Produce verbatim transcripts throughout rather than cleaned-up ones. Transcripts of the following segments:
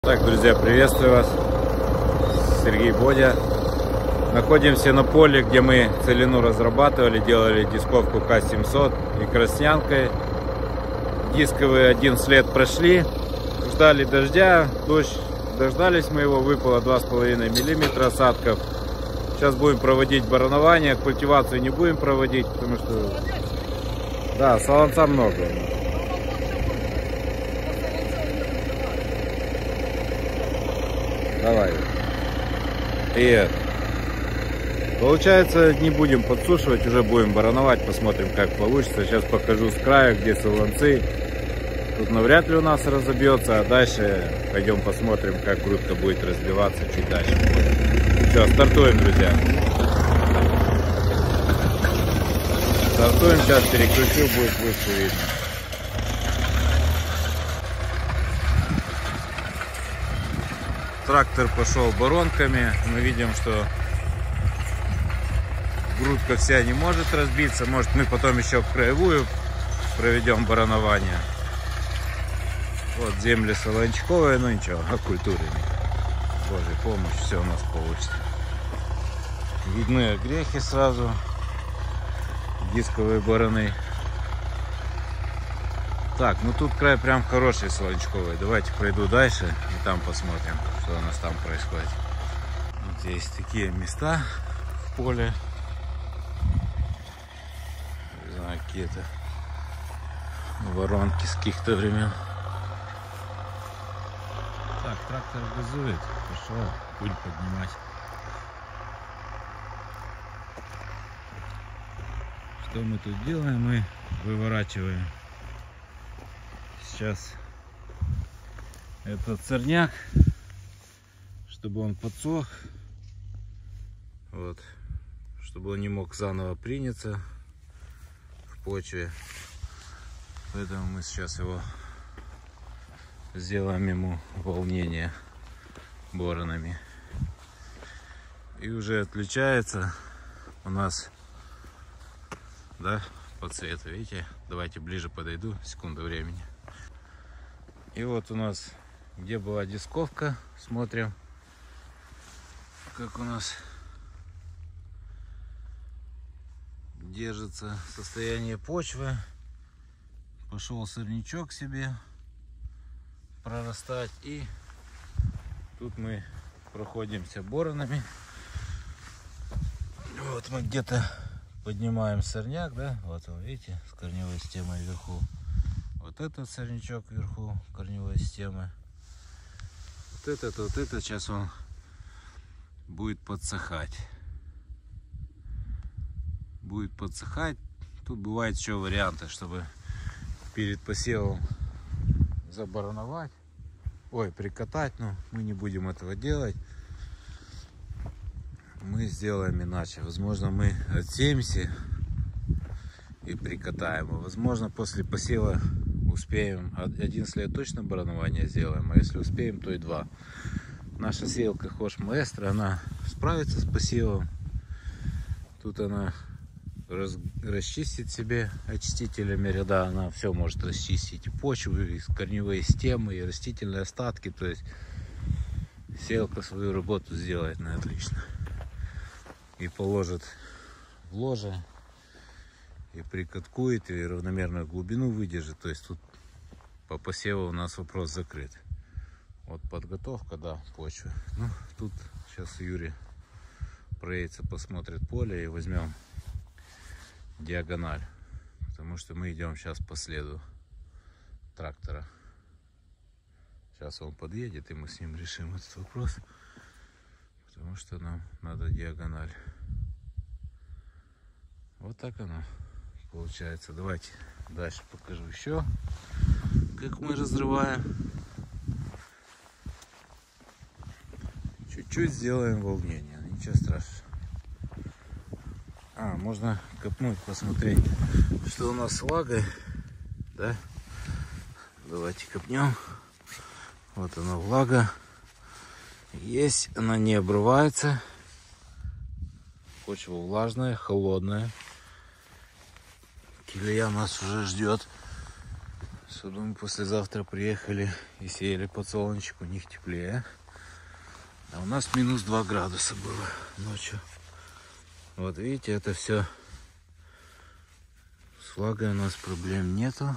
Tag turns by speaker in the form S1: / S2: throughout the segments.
S1: Так, друзья, приветствую вас. Сергей Бодя. Находимся на поле, где мы целину разрабатывали, делали дисковку К семьсот и краснянкой. Дисковые один след прошли, ждали дождя, дождь дождались мы его, выпало два с половиной миллиметра осадков. Сейчас будем проводить баранование, культивацию не будем проводить, потому что да, солонца много. Давай. Привет. Получается, не будем подсушивать, уже будем барановать, посмотрим, как получится. Сейчас покажу с края, где солонцы. Тут навряд ли у нас разобьется, а дальше пойдем посмотрим, как грудка будет разбиваться чуть дальше. Все, стартуем, друзья. Стартуем, сейчас переключу, будет лучше видно. Трактор пошел баронками. Мы видим, что грудка вся не может разбиться. Может, мы потом еще в краевую проведем баранование. Вот земли солончковые, ну ничего, окультуренные. Божья помощь, все у нас получится. Видны огрехи сразу. Дисковые бараны. Так, ну тут край прям хороший солончковый. Давайте пройду дальше и там посмотрим, что у нас там происходит. Вот есть такие места в поле. Не знаю, какие-то воронки с каких-то времен. Так, трактор газует. Пошел пуль поднимать. Что мы тут делаем? Мы выворачиваем сейчас этот сорняк, чтобы он подсох, вот, чтобы он не мог заново приняться в почве. Поэтому мы сейчас его сделаем ему волнение боронами. И уже отличается у нас, да, по цвету, видите? Давайте ближе подойду, секунду времени. И вот у нас, где была дисковка, смотрим, как у нас держится состояние почвы. Пошел сорнячок себе прорастать, и тут мы проходимся боронами. Вот мы где-то поднимаем сорняк, да, вот вы видите, с корневой системой вверху. Вот этот сорнячок вверху корневой системы. Вот этот, вот этот, сейчас он будет подсыхать. Будет подсыхать. Тут бывают еще варианты, чтобы перед посевом забароновать. Ой, прикатать, но мы не будем этого делать. Мы сделаем иначе. Возможно, мы отсеемся и прикатаем. А возможно, после посева успеем. Один след точно баранование сделаем, а если успеем, то и два. Наша сеялка Хош Маэстро, она справится с посевом. Тут она раз, расчистит себе очистителями ряда. Она все может расчистить. И почву, и корневые системы, и растительные остатки. То есть сеялка свою работу сделает на отлично. И положит в ложе, и прикаткует, и равномерную глубину выдержит. То есть тут по посеву у нас вопрос закрыт. Вот подготовка, да, почвы. Ну, тут сейчас Юрий проедется, посмотрит поле, и возьмем диагональ. Потому что мы идем сейчас по следу трактора. Сейчас он подъедет, и мы с ним решим этот вопрос. Потому что нам надо диагональ. Вот так оно получается. Давайте дальше покажу еще, как мы разрываем. Чуть-чуть сделаем волнение, ничего страшного. А, можно копнуть, посмотреть, что у нас с влагой, да? Давайте копнем. Вот она, влага. Есть, она не обрывается. Почва влажная, холодная. Килия нас уже ждет. Чтобы мы послезавтра приехали и сеяли подсолнечник, у них теплее. А у нас минус два градуса было ночью. Вот видите, это все. С влагой у нас проблем нету.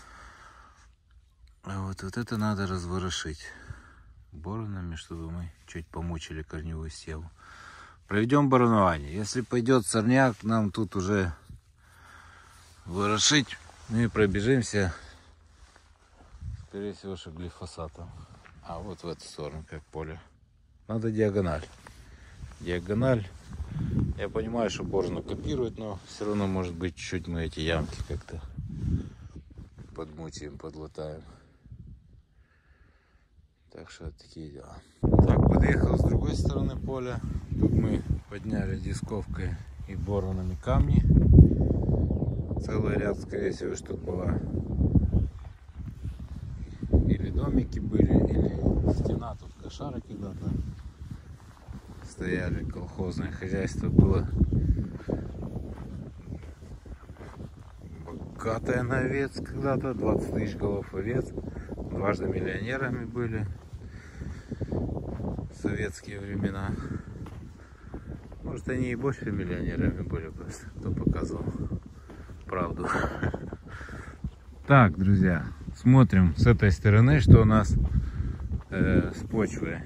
S1: А вот, вот это надо разворошить боронами, чтобы мы чуть помучили корневую систему. Проведем боронование. Если пойдет сорняк, нам тут уже ворошить. Ну и пробежимся, скорее всего, что глифосатом. А вот в эту сторону, как поле. Надо диагональ. Диагональ. Я понимаю, что борно копирует, но все равно, может быть, чуть-чуть мы эти ямки как-то подмутим, подлатаем. Так что вот такие дела. Так, подъехал с другой стороны поля. Тут мы подняли дисковкой и боронами камни. Целый ряд, скорее всего, штук было. Или домики были, или стена. Тут кошары когда-то стояли. Колхозное хозяйство было богатое на овец когда-то. двадцать тысяч голов овец. Дважды миллионерами были. В советские времена. Может, они и больше миллионерами были, просто кто показывал правду. Так, друзья, смотрим с этой стороны, что у нас э, с почвой.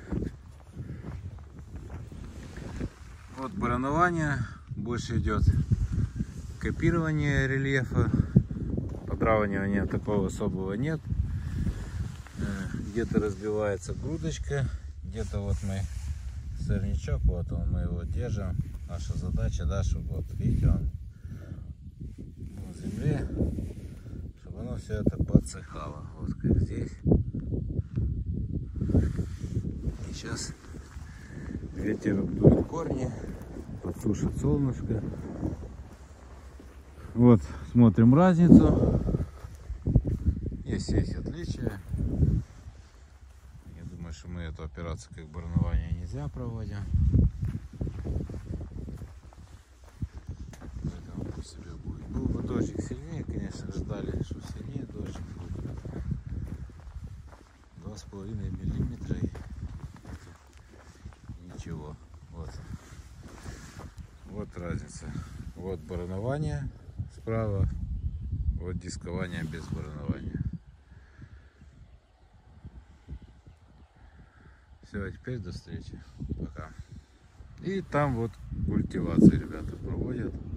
S1: Вот боронование, больше идет копирование рельефа, подравнивания такого особого нет. Э, где-то разбивается грудочка, где-то вот мы сорнячок, вот он, мы его держим. Наша задача, да, чтобы вот видите, он в земле, чтобы оно все это подсыхало, вот как здесь. И сейчас ветер обдует корни, подсушит солнышко. Вот смотрим разницу. Есть есть отличия. Я думаю, что мы эту операцию как боронование нельзя проводим. Себе будет. Был бы дождик сильнее, конечно, ждали, что сильнее дождик будет. Два с половиной миллиметра и ничего. Вот. Вот разница. Вот боронование справа, вот дискование без боронования. Все, а теперь до встречи. Пока. И там вот культивацию ребята проводят.